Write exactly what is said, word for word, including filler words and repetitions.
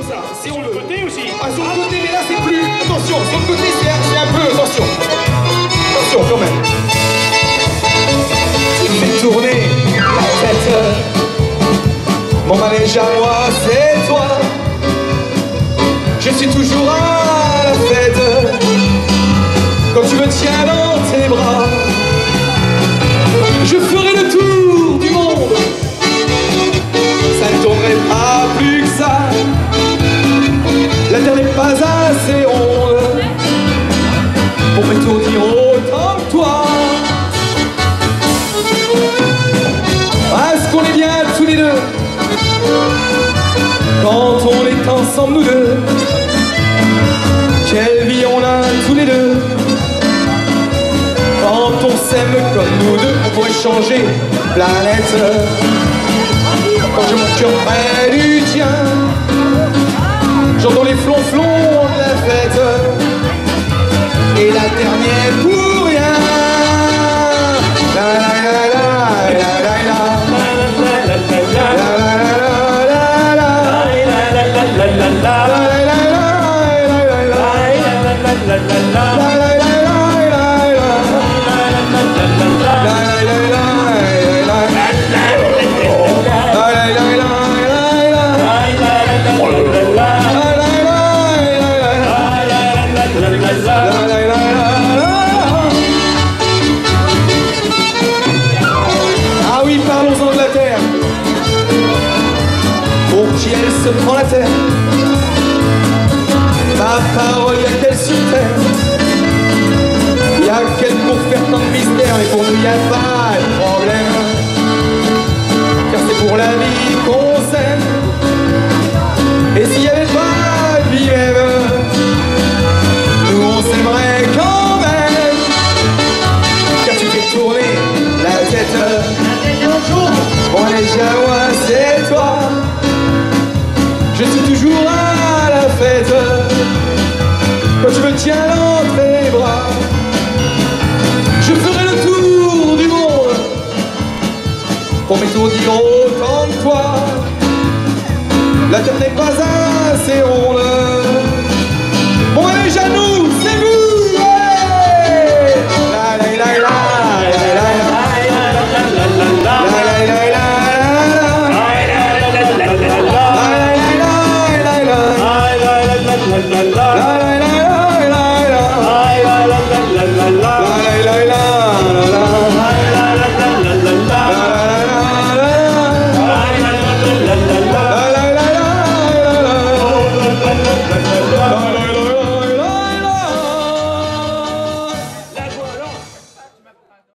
ça, si on le... Côté aussi. Ah, sur le côté, mais là c'est plus... Attention, sur le côté c'est un, c'est un peu... Attention. Attention quand même. Tu me fais tourner la tête. Mon manège à moi, c'est toi. Je suis toujours à la fête. Quand tu me tiens dans tes bras, je ferai le tour du monde. Ça ne tournerait pas plus que ça. La terre n'est pas assez ronde pour m'étourdir autant que toi. Parce qu'on est bien tous les deux quand on est ensemble nous deux. Quelle vie on a tous les deux. Quand on s'aime comme nous deux, on pourrait changer planète. Quand j'ai mon cœur près du tien, j'entends les flonflons de la fête. Et la dernière pour rien. La la la la la la la. Ah oui, parlons-en de la terre. Pour qui elle se prend la terre? Ma parole, y'a qu'elle sur terre. Y'a qu'elle pour faire tant de mystère. Et pour nous, y'a pas de problème. Car c'est pour la vie qu'on s'aime. Et s'il y avait pas de vie même, nous on s'aimerait quand même. Car tu fais tourner la tête. Mon manège à moi, c'est toi. Je suis toujours à la fête. Quand tu me tiens dans tes bras, je ferai le tour du monde pour m'étourdir autant que toi. La terre n'est pas assez ronde